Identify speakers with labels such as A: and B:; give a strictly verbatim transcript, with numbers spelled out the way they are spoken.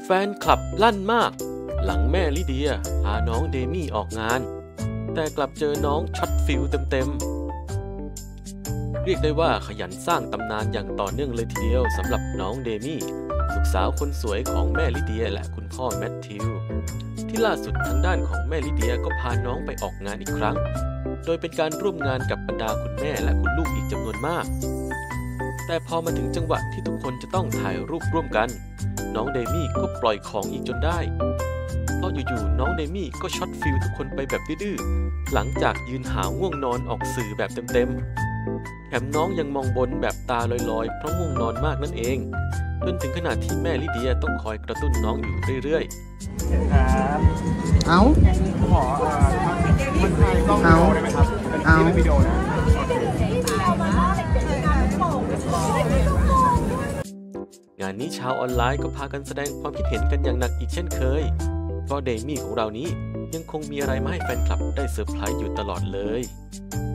A: แฟนคลับลั่นมากหลังแม่ลิเดียพาน้องเดมี่ออกงานแต่กลับเจอน้องช็อตฟิลเต็มๆเรียกได้ว่าขยันสร้างตำนานอย่างต่อเนื่องเลยทีเดียวสำหรับน้องเดมี่ลูกสาวคนสวยของแม่ลิเดียและคุณพ่อแมทธิวที่ล่าสุดทางด้านของแม่ลิเดียก็พาน้องไปออกงานอีกครั้งโดยเป็นการร่วมงานกับบรรดาคุณแม่และคุณลูกอีกจำนวนมากแต่พอมาถึงจังหวะที่ทุกคนจะต้องถ่ายรูปร่วมกันน้องเดมี่ก็ปล่อยของอีกจนได้เพราะอยู่ๆน้องเดมี่ก็ช็อตฟิลทุกคนไปแบบดื้อๆหลังจากยืนหาวง่วงนอนออกสื่อแบบเต็มๆแถมน้องยังมองบนแบบตาลอยๆเพราะง่วงนอนมากนั่นเองจนถึงขนาดที่แม่ลิเดียต้องคอยกระตุ้นน้องอยู่เรื่อยๆ
B: ครับ
C: เอา
B: ขอเอ่อมันถ่ายกล้องวิดีโอได้ไหมครับเป็นที่เป็นวิดีโอนะ
A: งานนี้ชาวออนไลน์ก็พากันแสดงความคิดเห็นกันอย่างหนักอีกเช่นเคยเพราะเดมี่ของเรานี้ยังคงมีอะไรมาให้แฟนคลับได้เซอร์ไพรส์อยู่ตลอดเลย